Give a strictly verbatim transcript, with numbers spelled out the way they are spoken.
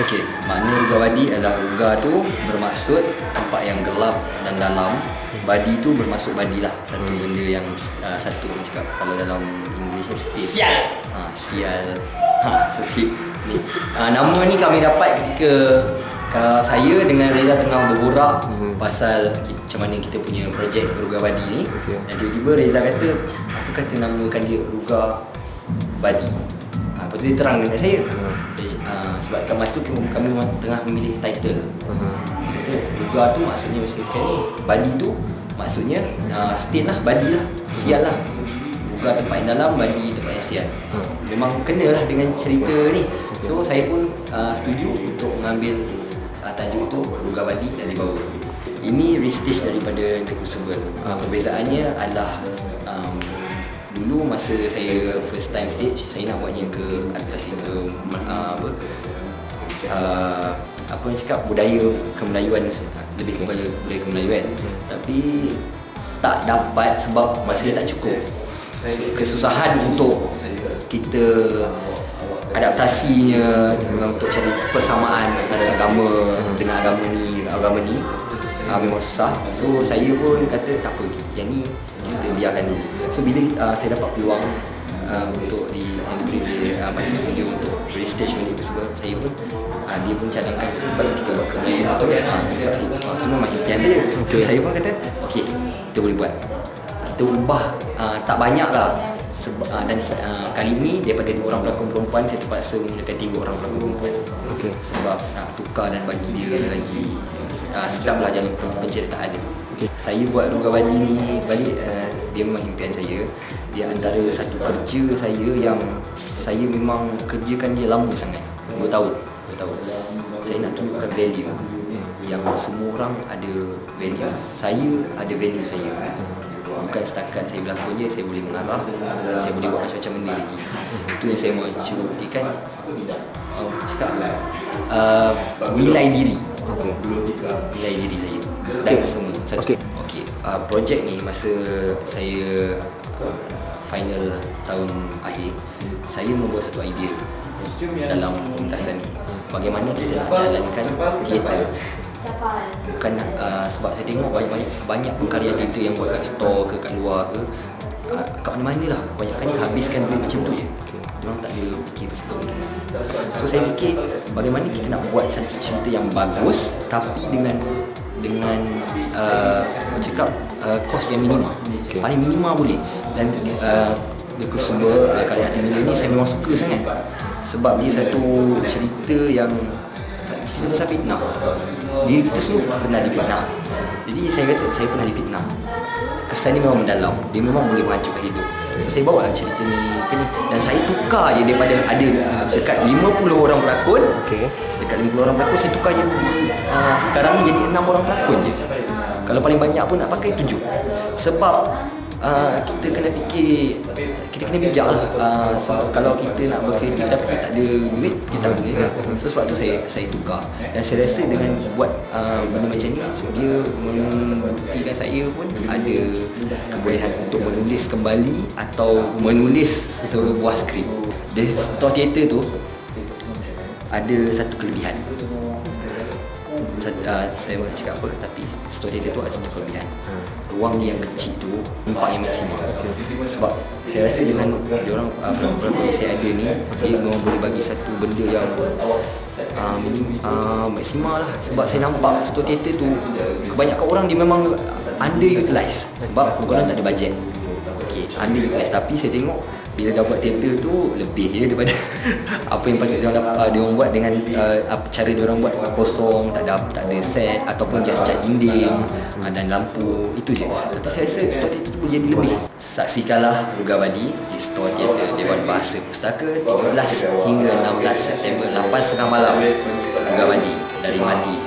Okey, makna Rugawadi adalah ruga tu bermaksud tempat yang gelap dan dalam. Badi tu bermaksud badi lah, satu hmm. benda yang uh, satu orang cakap kalau dalam English state. Sial. Ha, sial. Ha, seperti ni. Ha, nama ni kami dapat ketika uh, saya dengan Reza tengah berborak hmm. pasal kita, macam mana kita punya projek Rugawadi ni. Okay. Dan tiba-tiba Reza kata, apa kata namakan dia Rugawadi. Ha, lepas tu dia terang dekat saya. Hmm. saya uh, sebab kat masa tu kami, kami tengah memilih title. Hmm. Dia kata Ruga tu maksudnya macam sekarang ni. Badi tu maksudnya uh, stain lah, badi lah, sial lah. Ruga tempat yang dalam, badi tempat yang sial. Hmm. Memang kena lah dengan cerita ni. So saya pun uh, setuju untuk mengambil uh, tajuk tu Ruga Badi dan dibawa. Ini restage daripada The Crucible. Uh, perbezaannya adalah um, dulu masa saya first time stage, saya nak buatnya ke adaptasi ke uh, apa uh, apa yang cakap budaya kemelayuan, lebih kepada budaya kemelayuan. Tapi tak dapat sebab masa dia tak cukup. Kesusahan untuk kita adaptasinya untuk cari persamaan antara agama dengan agama ni dengan agama ni uh, memang susah. So saya pun kata tak apa, yang ni kita biarkan dulu. So bila uh, saya dapat peluang uh, untuk di yang diberi oleh uh, Mati Studio untuk restage balik tu sebab saya pun uh, dia pun cadangkan baik kita buat ke Melayu tu uh, uh, tu memang impian saya. Okay. So saya pun kata okey, kita boleh buat, kita ubah uh, tak banyak lah. Seba, uh, dan uh, kali ini daripada dua orang pelakon perempuan saya terpaksa menggunakan tiga orang pelakon perempuan. Okay. Sebab uh, tukar dan bagi dia lagi uh, sedap lah jalan penceritaan dia. Okay. Saya buat Rugawadi ni balik, uh, dia memang impian saya. Dia antara satu kerja saya yang saya memang kerjakan dia lama sangat, dua tahun dua tahun. Saya nak tunjukkan value yang semua orang ada value. Saya ada value saya. Bukan setakat saya berlakon je, saya boleh mengarah, saya boleh buat macam-macam benda lagi. Itu yang saya mahu buktikan. uh, Cakap uh, nilai diri. Okay. Nilai diri saya dan okay. semua satu. Okay. Okay. Uh, projek ni masa saya uh, final tahun akhir, saya membuat satu idea dalam pementasan ni. Bagaimana kita nak jalankan teater. Bukan uh, sebab saya tengok banyak-banyak banyak pengkarya teater yang buat kat store ke kat luar ke uh, kat mana-mana lah, banyakkannya habiskan duit macam tu je. Okay. Diorang tak ada fikir pasal keuntungan. So saya fikir bagaimana kita nak buat satu cerita yang bagus tapi dengan dengan uh, cakap uh, kos yang minima. Okay. Paling minima boleh. Dan uh, The Crucible uh, karya Ati Miller ni saya memang suka sangat sebab dia satu cerita yang cerita pasal fitnah. Diri kita semua pernah difitnah. Jadi saya kata saya pernah difitnah. Kesan ni memang mendalam. Dia memang boleh menghancurkan hidup. So saya bawa lah cerita ni ke ni. Dan saya tukar je daripada ada dekat lima puluh orang pelakon. Okay. Dekat lima puluh orang pelakon saya tukar je uh, sekarang ni jadi enam orang pelakon je. Kalau paling banyak pun nak pakai tujuh. Sebab uh, kita kena fikir, kita kena bijak lah. Uh, so, kalau kita nak berkreatif tapi kita tak ada duit, kita tak boleh. So sebab tu saya saya tukar. Dan saya rasa dengan buat uh, benda macam ni, dia membuktikan saya pun ada kebolehan untuk menulis kembali atau menulis sebuah skrip. The Store Theatre tu ada satu kelebihan. Uh, saya nak cakap apa, tapi Store Theatre tu ada satu kelebihan. Ruang dia yang kecil tu nampak yang maksimal. Sebab saya rasa dengan diorang uh, pelakon-pelakon yang saya ada ni, dia memang boleh bagi satu benda yang uh, minim, uh, maksimal lah. Sebab saya nampak Store Theatre tu kebanyakan orang dia memang underutilized sebab orang tak ada bajet. Okay, underutilized. Tapi saya tengok bila dah buat teater tu lebih je daripada apa yang patut dia orang uh, dia orang buat dengan uh, cara dia orang buat kosong, tak ada tak ada set ataupun just cat dinding uh, dan lampu, itu je. Tapi saya rasa Store Theatre tu boleh jadi lebih. Saksikanlah Rugawadi di Store Theatre Dewan Bahasa Pustaka tiga belas hingga enam belas September, lapan tiga puluh malam. Rugawadi dari Mati.